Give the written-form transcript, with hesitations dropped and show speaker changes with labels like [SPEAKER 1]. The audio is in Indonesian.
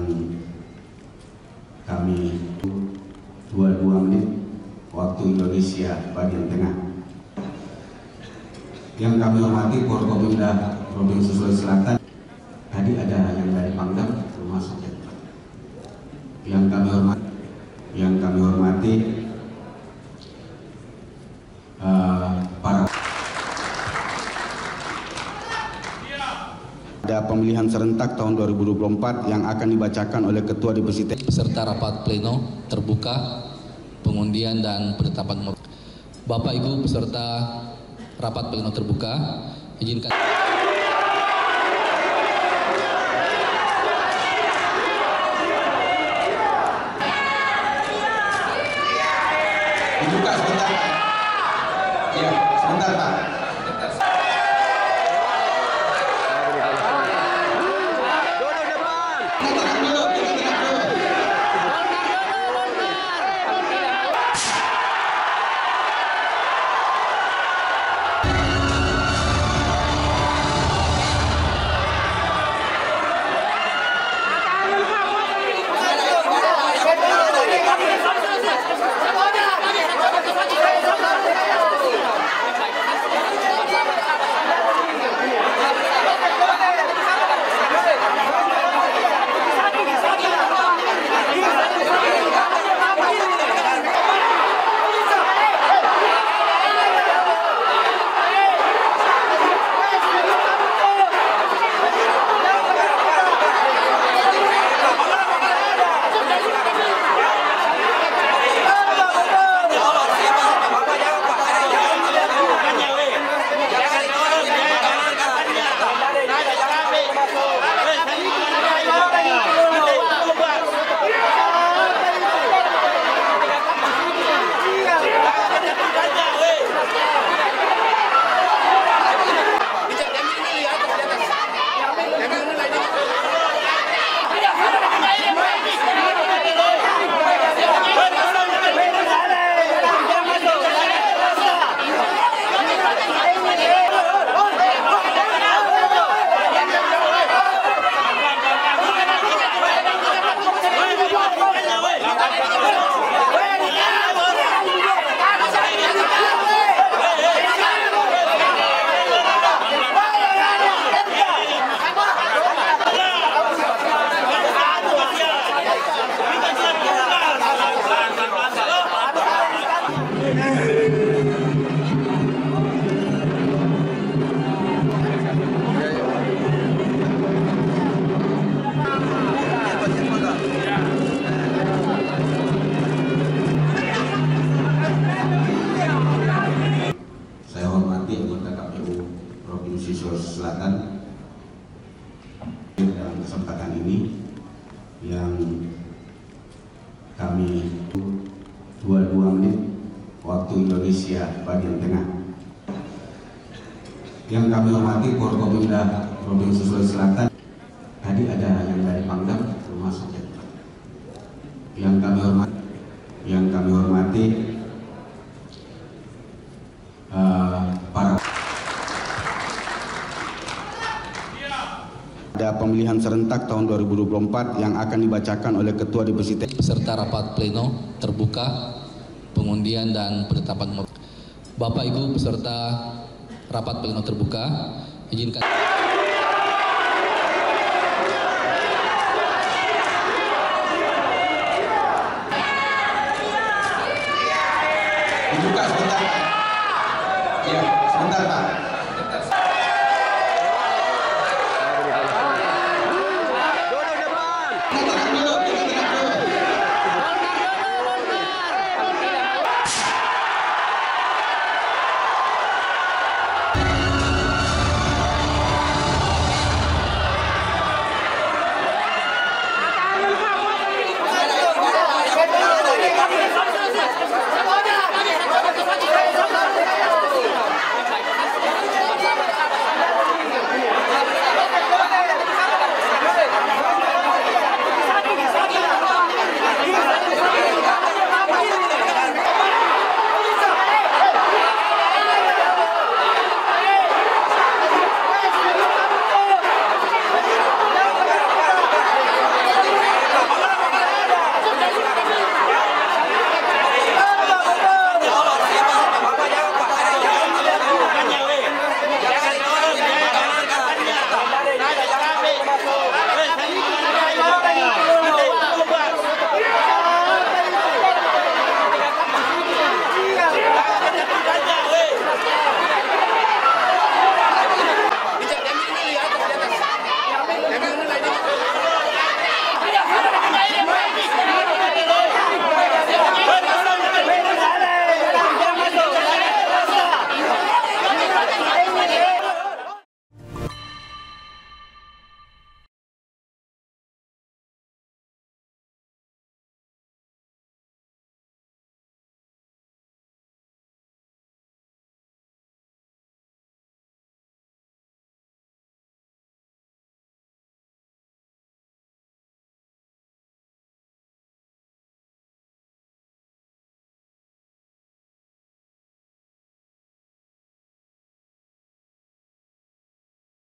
[SPEAKER 1] kami 22 menit waktu Indonesia bagian tengah. Yang kami hormati Forkopimda Provinsi Sulawesi Selatan. Tadi ada yang dari Pangdam termasuk ya. Yang kami hormati para ada pemilihan serentak tahun 2024 yang akan dibacakan oleh Ketua Divisi
[SPEAKER 2] beserta rapat pleno terbuka pengundian dan penetapan. Bapak Ibu beserta rapat pleno terbuka, izinkan
[SPEAKER 1] dibuka sebentar. Ya, sebentar Pak. Provinsi Sulawesi Selatan dalam kesempatan ini yang kami 22 menit waktu Indonesia bagian tengah. Yang kami hormati Forkopimda Provinsi Sulawesi Selatan. Tadi ada yang dari Pangdam termasuk ya. Yang kami hormati para ada pemilihan serentak tahun 2024 yang akan dibacakan oleh Ketua Divisi
[SPEAKER 2] beserta rapat pleno terbuka pengundian dan penetapan. Bapak Ibu beserta rapat pleno terbuka, izinkan
[SPEAKER 1] dibuka sebentar. Ya, sebentar Pak. Duduk.